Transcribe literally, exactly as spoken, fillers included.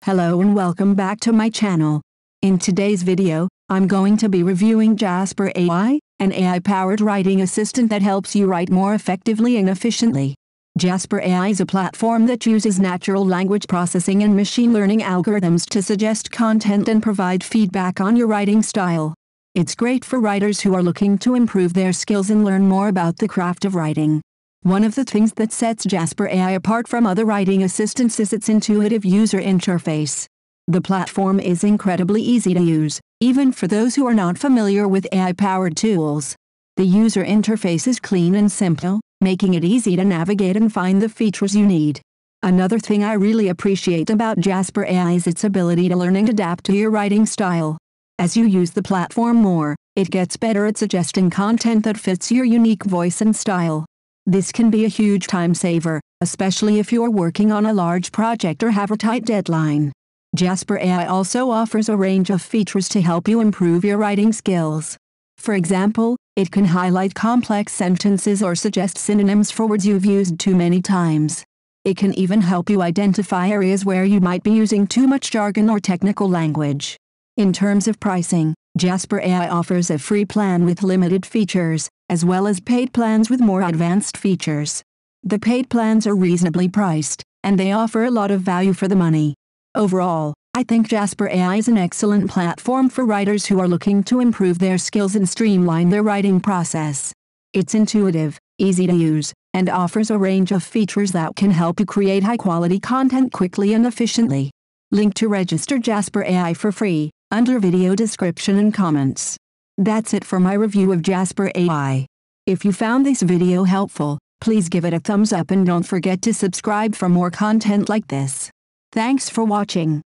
Hello and welcome back to my channel. In today's video, I'm going to be reviewing Jasper dot A I, an A I-powered writing assistant that helps you write more effectively and efficiently. Jasper dot A I is a platform that uses natural language processing and machine learning algorithms to suggest content and provide feedback on your writing style. It's great for writers who are looking to improve their skills and learn more about the craft of writing. One of the things that sets Jasper dot A I apart from other writing assistants is its intuitive user interface. The platform is incredibly easy to use, even for those who are not familiar with A I-powered tools. The user interface is clean and simple, making it easy to navigate and find the features you need. Another thing I really appreciate about Jasper dot A I is its ability to learn and adapt to your writing style. As you use the platform more, it gets better at suggesting content that fits your unique voice and style. This can be a huge time saver, especially if you're working on a large project or have a tight deadline. Jasper dot A I also offers a range of features to help you improve your writing skills. For example, it can highlight complex sentences or suggest synonyms for words you've used too many times. It can even help you identify areas where you might be using too much jargon or technical language. In terms of pricing, Jasper dot A I offers a free plan with limited features, as well as paid plans with more advanced features. The paid plans are reasonably priced, and they offer a lot of value for the money. Overall, I think Jasper dot A I is an excellent platform for writers who are looking to improve their skills and streamline their writing process. It's intuitive, easy to use, and offers a range of features that can help you create high-quality content quickly and efficiently. Link to register Jasper dot A I for free, under video description and comments. That's it for my review of Jasper dot A I. If you found this video helpful, please give it a thumbs up and don't forget to subscribe for more content like this. Thanks for watching.